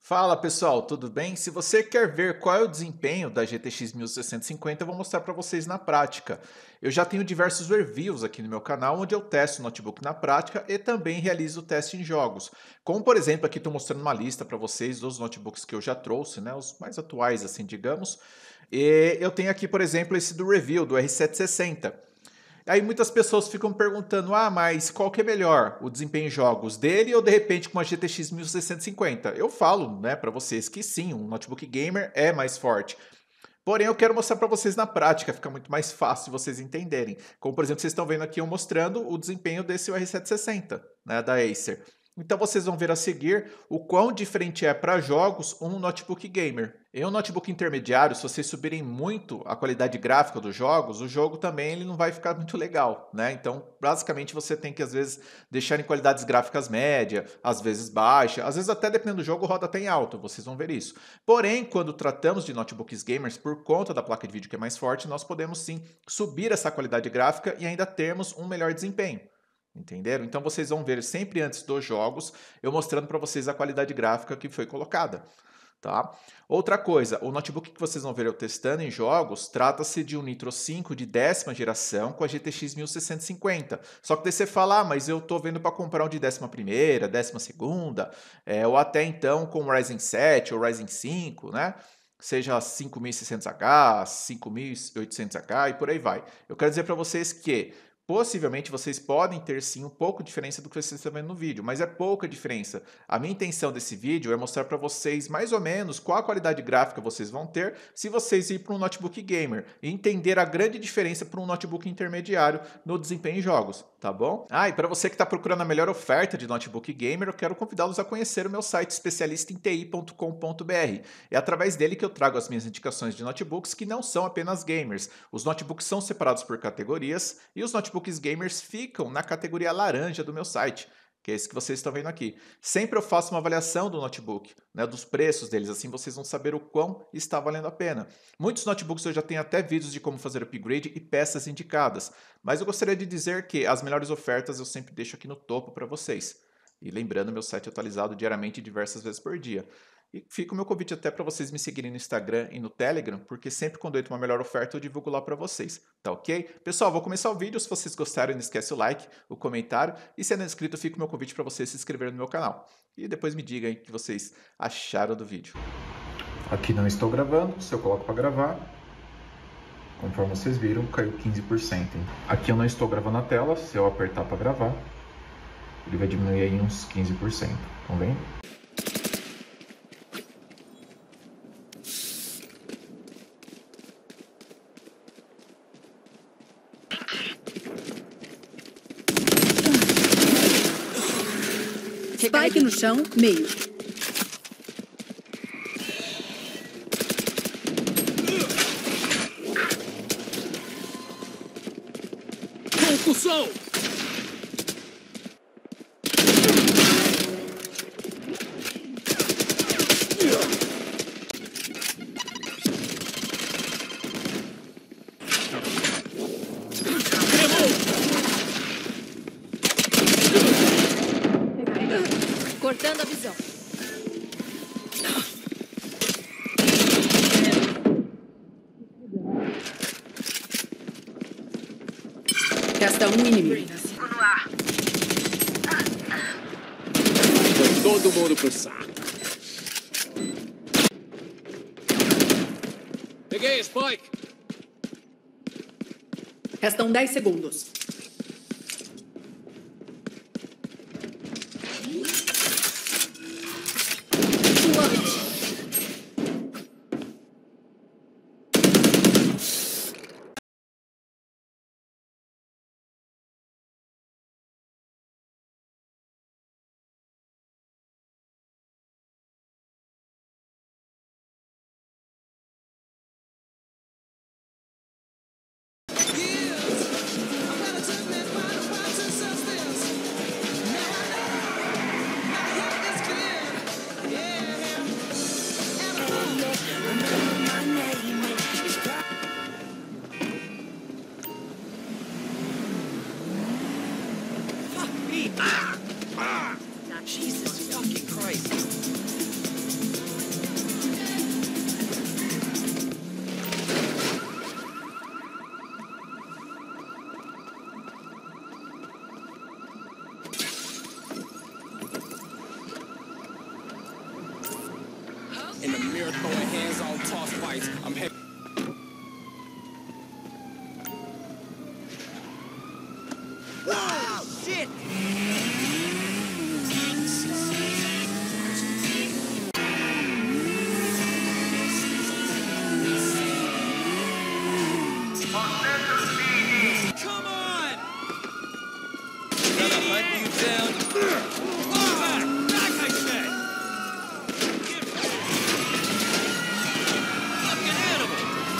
Fala pessoal, tudo bem? Se você quer ver qual é o desempenho da GTX 1650, eu vou mostrar para vocês na prática. Eu já tenho diversos reviews aqui no meu canal, onde eu testo o notebook na prática e também realizo o teste em jogos. Como por exemplo, aqui estou mostrando uma lista para vocês dos notebooks que eu já trouxe, né? Os mais atuais, assim, digamos. E eu tenho aqui, por exemplo, esse do review, do R760. Aí muitas pessoas ficam perguntando, mas qual que é melhor, o desempenho em jogos dele ou de repente com uma GTX 1650? Eu falo, né, para vocês que sim, um notebook gamer é mais forte. Porém, eu quero mostrar para vocês na prática, fica muito mais fácil vocês entenderem. Como, por exemplo, vocês estão vendo aqui eu mostrando o desempenho desse R760, né, da Acer. Então vocês vão ver a seguir o quão diferente é para jogos um notebook gamer. Em um notebook intermediário, se vocês subirem muito a qualidade gráfica dos jogos, o jogo também ele não vai ficar muito legal, né? Então, basicamente, você tem que, às vezes, deixar em qualidades gráficas média, às vezes baixa, às vezes até dependendo do jogo roda até em alto, vocês vão ver isso. Porém, quando tratamos de notebooks gamers, por conta da placa de vídeo que é mais forte, nós podemos sim subir essa qualidade gráfica e ainda termos um melhor desempenho. Entenderam? Então vocês vão ver sempre antes dos jogos eu mostrando para vocês a qualidade gráfica que foi colocada. Tá? Outra coisa, o notebook que vocês vão ver eu testando em jogos trata-se de um Nitro 5 de 10ª geração com a GTX 1650. Só que daí você fala, mas eu tô vendo para comprar um de 11ª, 12ª, ou até então com o Ryzen 7 ou Ryzen 5, né? Seja 5600H, 5800H e por aí vai. Eu quero dizer para vocês que possivelmente vocês podem ter sim um pouco de diferença do que vocês estão vendo no vídeo, mas é pouca diferença. A minha intenção desse vídeo é mostrar para vocês mais ou menos qual a qualidade gráfica vocês vão ter se vocês ir para um notebook gamer e entender a grande diferença para um notebook intermediário no desempenho em jogos, tá bom? E para você que está procurando a melhor oferta de notebook gamer, eu quero convidá-los a conhecer o meu site especialistaemti.com.br. É através dele que eu trago as minhas indicações de notebooks que não são apenas gamers. Os notebooks são separados por categorias e os notebooks gamers ficam na categoria laranja do meu site, que é esse que vocês estão vendo aqui. Sempre eu faço uma avaliação do notebook, né, dos preços deles, assim vocês vão saber o quão está valendo a pena. Muitos notebooks eu já tenho até vídeos de como fazer upgrade e peças indicadas, mas eu gostaria de dizer que as melhores ofertas eu sempre deixo aqui no topo para vocês. E lembrando, meu site é atualizado diariamente diversas vezes por dia. E fica o meu convite até para vocês me seguirem no Instagram e no Telegram, porque sempre quando eu entro uma melhor oferta eu divulgo lá para vocês, tá ok? Pessoal, vou começar o vídeo, se vocês gostaram não esquece o like, o comentário e se não é inscrito fica o meu convite para você se inscrever no meu canal. E depois me digam aí o que vocês acharam do vídeo. Aqui não estou gravando, se eu coloco para gravar, conforme vocês viram, caiu 15%. Aqui eu não estou gravando a tela, se eu apertar para gravar, ele vai diminuir aí uns 15%, estão vendo? Spike no chão, meio. Concussão! Cortando a visão. Resta um inimigo. Foi todo mundo pro saco. Peguei, Spike. Restam 10 segundos. Jesus fucking Christ. Throwing hands on toss fights. I'm head. Wow, shit! Come on! Gotta hunt you down. Back, I said! Fucking animal!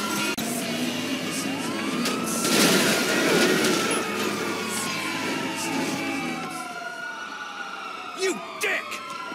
You dick!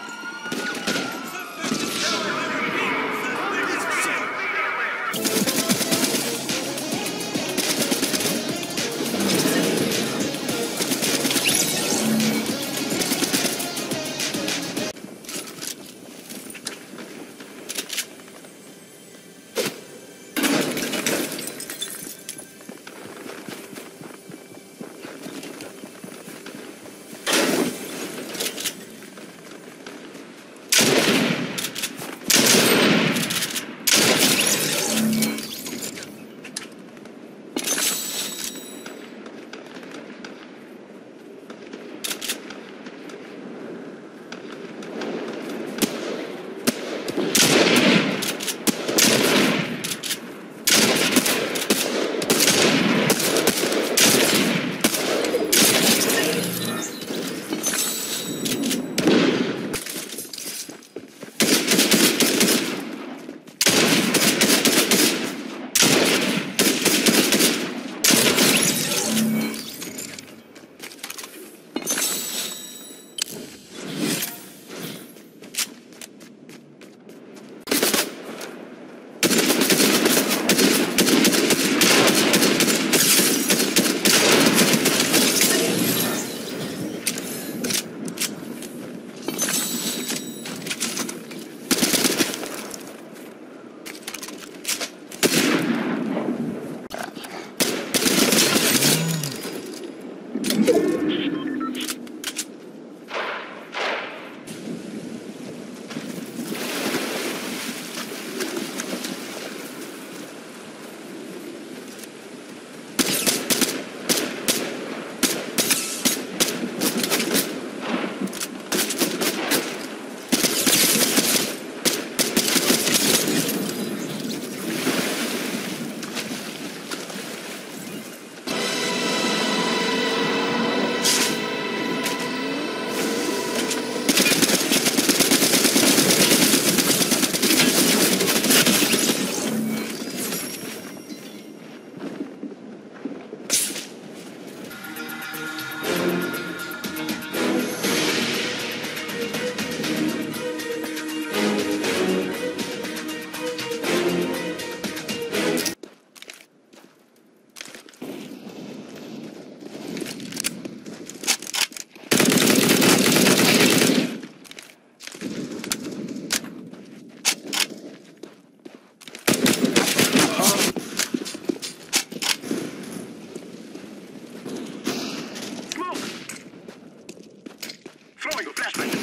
Throwing a flashbang.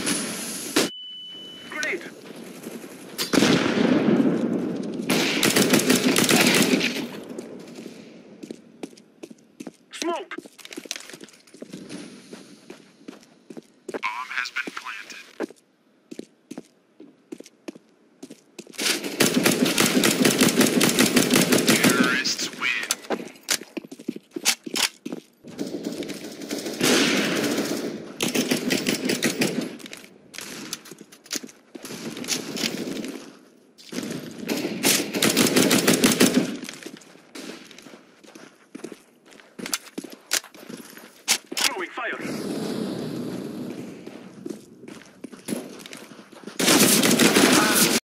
Grenade. Smoke. Bomb has been